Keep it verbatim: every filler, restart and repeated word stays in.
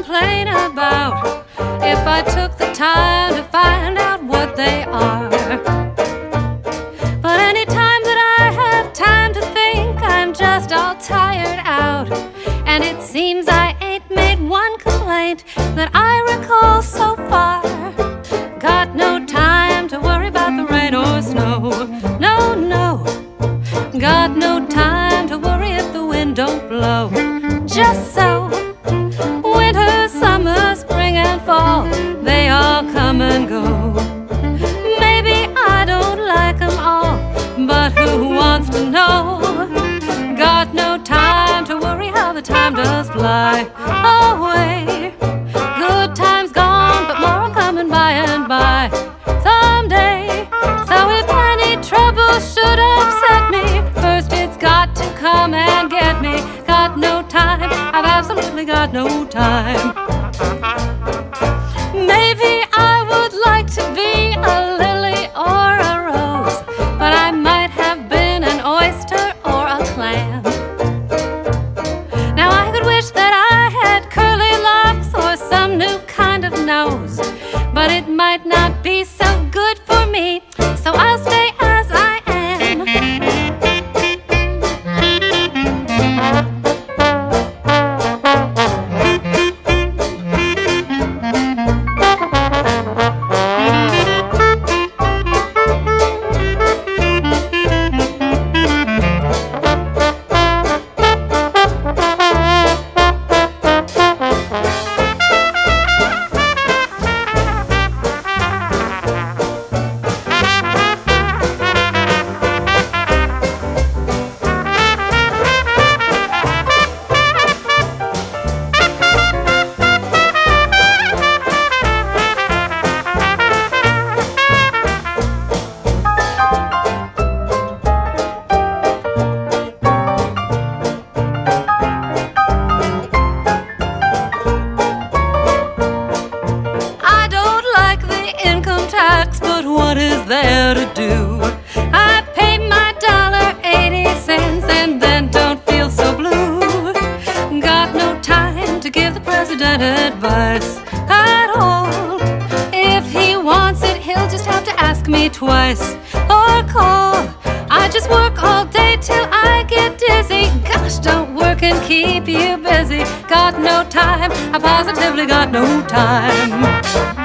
complain about if I took the time to find out what they are. But anytime that I have time to think, I'm just all tired out. And it seems I ain't made one complaint that I recall so far. Got no time to worry about the rain or snow. No, no. Got no time to worry if the wind don't blow. Just so. Winter, summer, spring and fall, they all come and go. Maybe I don't like them all, but who wants to know? Got no time to worry how the time does fly away. Good times gone, but more are coming by and by someday. So if any trouble should upset me, first it's got to come and get me. Got no time, I've absolutely got no time. Maybe I would like to be a lily or a rose, but I might have been an oyster or a clam. Now I could wish that I had curly locks or some new kind of nose, but it might not be so good for me, so I'll stay as I am. But what is there to do? I pay my dollar eighty cents and then don't feel so blue. Got no time to give the president advice at all. If he wants it, he'll just have to ask me twice or call. I just work all day till I get dizzy. Gosh, don't work and keep you busy. Got no time, I positively got no time.